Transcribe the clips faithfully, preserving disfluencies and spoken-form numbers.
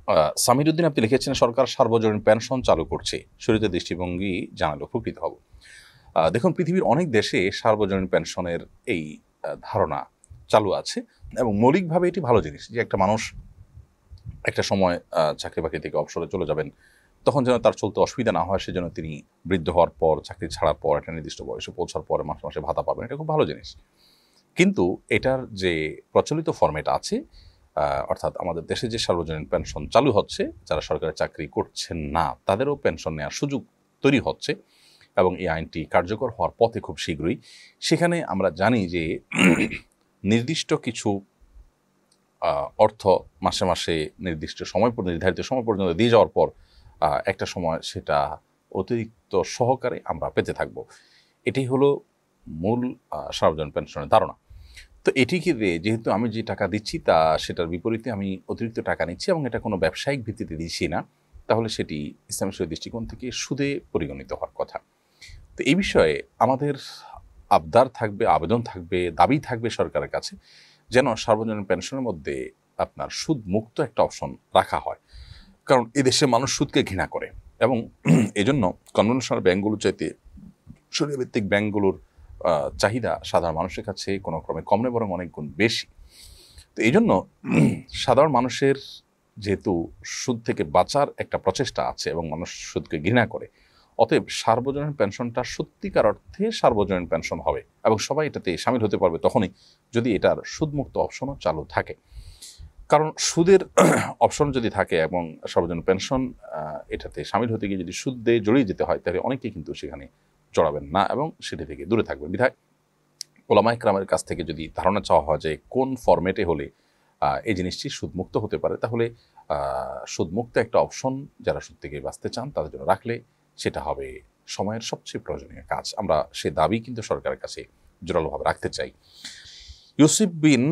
সামিরুদ্দিন আপনি লিখেছেন, সরকার সার্বজনীন পেনশন চালু করছে, শরীয়তের দৃষ্টিভঙ্গি জানালে উপকৃত হব। দেখুন, পৃথিবীর অনেক দেশে সার্বজনীন পেনশনের এই ধারণা চালু আছে এবং মৌলিকভাবে এটি ভালো জিনিস যে একটা মানুষ একটা সময় চাকরি বাকরি থেকে অবসরে চলে যাবেন, তখন যেন তার চলতে অসুবিধা না হয়, সেজন্য তিনি বৃদ্ধ হওয়ার পর, চাকরি ছাড়ার পর, একটা নির্দিষ্ট বয়সে পৌঁছার পরে মাসে মাসে ভাতা পাবেন। এটা খুব ভালো জিনিস। কিন্তু এটার যে প্রচলিত ফরম্যাট আছে, অর্থাৎ আমাদের দেশে যে সার্বজনীন পেনশন চালু হচ্ছে, যারা সরকারি চাকরি করছেন না তাদেরও পেনশন নেওয়ার সুযোগ তৈরি হচ্ছে এবং এই আইনটি কার্যকর হওয়ার পথে খুব শীঘ্রই। সেখানে আমরা জানি যে নির্দিষ্ট কিছু অর্থ মাসে মাসে নির্দিষ্ট সময় নির্ধারিত সময় পর্যন্ত দিয়ে যাওয়ার পর একটা সময় সেটা অতিরিক্ত সহকারে আমরা পেতে থাকব। এটাই হলো মূল সার্বজনীন পেনশনের ধারণা। তো এটিকে দিয়ে যেহেতু আমি যে টাকা দিচ্ছি তা সেটার বিপরীতে আমি অতিরিক্ত টাকা নিচ্ছি এবং এটা কোনো ব্যবসায়িক ভিত্তিতে দিচ্ছি না, তাহলে সেটি ইসলামী শরীয়তের দৃষ্টিকোণ থেকে সুদে পরিগণিত হওয়ার কথা। তো এই বিষয়ে আমাদের আবদার থাকবে, আবেদন থাকবে, দাবি থাকবে সরকারের কাছে যেন সার্বজনীন পেনশনের মধ্যে আপনার সুদ মুক্ত একটা অপশন রাখা হয়। কারণ এদেশে মানুষ সুদকে ঘৃণা করে এবং এজন্য কনভেনশনাল ব্যাংকগুলোর চাইতে শরীয়ভিত্তিক ব্যাংকগুলোর চাহিদা সাধারণ মানুষের কাছে কোনো ক্রমে কম নয়, বরং অনেক গুণ বেশি। তো এই জন্য সাধারণ মানুষের যেহেতু সুদ থেকে বাঁচার একটা প্রচেষ্টা আছে এবং মানুষ সুদকে ঘৃণা করে, অতএব সার্বজনীন পেনশনটা সত্যিকার অর্থে সার্বজনীন পেনশন হবে এবং সবাই এটাতে সামিল হতে পারবে তখনই যদি এটার সুদমুক্ত অপশনও চালু থাকে। কারণ সুদের অপশন যদি থাকে এবং সার্বজনীন পেনশন এটাতে সামিল হতে গিয়ে যদি সুদে জড়িয়ে যেতে হয়, তাহলে অনেকেই কিন্তু সেখানে জড়াবেন না এবং সেটি থেকে দূরে থাকবেন। বিধায় ওলামা ইকরামের কাছ থেকে যদি ধারণা চাওয়া হয় যে কোন ফরম্যাটে হলে এই জিনিসটি সুদমুক্ত হতে পারে, তাহলে সুদমুক্ত একটা অপশন যারা সুদ থেকে বাঁচতে চান তাদের জন্য রাখলে সেটা হবে সময়ের সবচেয়ে প্রয়োজনীয় কাজ। আমরা সে দাবি কিন্তু সরকারের কাছে জোরালোভাবে রাখতে চাই। ইউসুফ বিন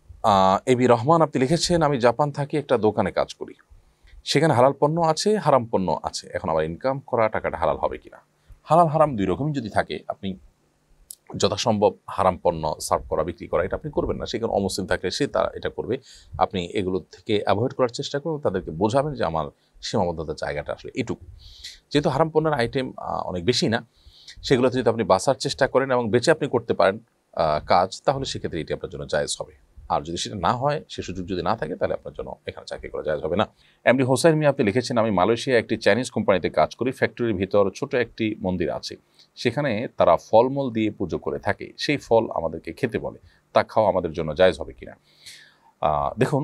এবি রহমান আপনি লিখেছেন, আমি জাপান থাকি, একটা দোকানে কাজ করি, সেখানে হালাল পণ্য আছে, হারাম পণ্য আছে, এখন আমার ইনকাম করা টাকাটা হালাল হবে কিনা? হালাল হারাম দুই রকমই যদি থাকে, আপনি যথাসম্ভব হারাম পণ্য সার্ভ করা, বিক্রি করা এটা আপনি করবেন না। সেখানে অমুসলিম থাকলে সে তারা এটা করবে, আপনি এগুলো থেকে অ্যাভয়েড করার চেষ্টা করুন, তাদেরকে বোঝাবেন যে আমার সীমাবদ্ধতার জায়গাটা আসলে এটুকু। যেহেতু হারাম পণ্যের আইটেম অনেক বেশি না, সেগুলোতে যদি আপনি বাঁচার চেষ্টা করেন এবং বেঁচে আপনি করতে পারেন কাজ, তাহলে সেক্ষেত্রে এটি আপনার জন্য জায়েজ হবে। আর যদি সেটা না হয়, সে সুযোগ যদি না থাকে, তাহলে আপনার জন্য এখানে চাকরি করা জায়েজ হবে না। এমডি হোসাইন মিয়া আপনি লিখেছেন, আমি মালয়েশিয়া একটি চাইনিজ কোম্পানিতে কাজ করি, ফ্যাক্টরির ভিতর ছোট একটি মন্দির আছে, সেখানে তারা ফলমূল দিয়ে পুজো করে থাকে, সেই ফল আমাদেরকে খেতে বলে, তা খাওয়া আমাদের জন্য জায়েজ হবে কিনা? দেখুন,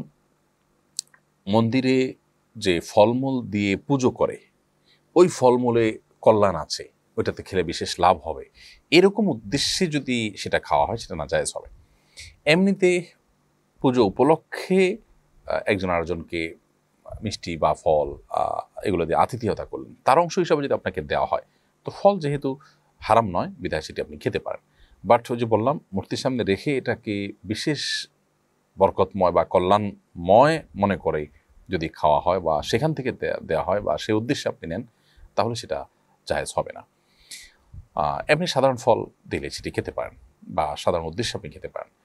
মন্দিরে যে ফলমূল দিয়ে পুজো করে, ওই ফলমূলে কল্যাণ আছে, ওইটাতে খেলে বিশেষ লাভ হবে, এরকম উদ্দেশ্যে যদি সেটা খাওয়া হয়, সেটা না জায়েজ হবে। এমনিতে পুজো উপলক্ষে একজন আরেকজনকে মিষ্টি বা ফল এগুলো দিয়ে আতিথেয়তা করলেন, তার অংশ হিসাবে যদি আপনাকে দেওয়া হয়, তো ফল যেহেতু হারাম নয়, বিধায় সেটি আপনি খেতে পারেন। বাট ওই যে বললাম, মূর্তির সামনে রেখে এটাকে বিশেষ বরকতময় বা কল্যাণময় মনে করে যদি খাওয়া হয় বা সেখান থেকে দেওয়া হয় বা সে উদ্দেশ্যে আপনি নেন, তাহলে সেটা জায়েজ হবে না। এমনি সাধারণ ফল দিলে সেটি খেতে পারেন বা সাধারণ উদ্দেশ্যে আপনি খেতে পারেন।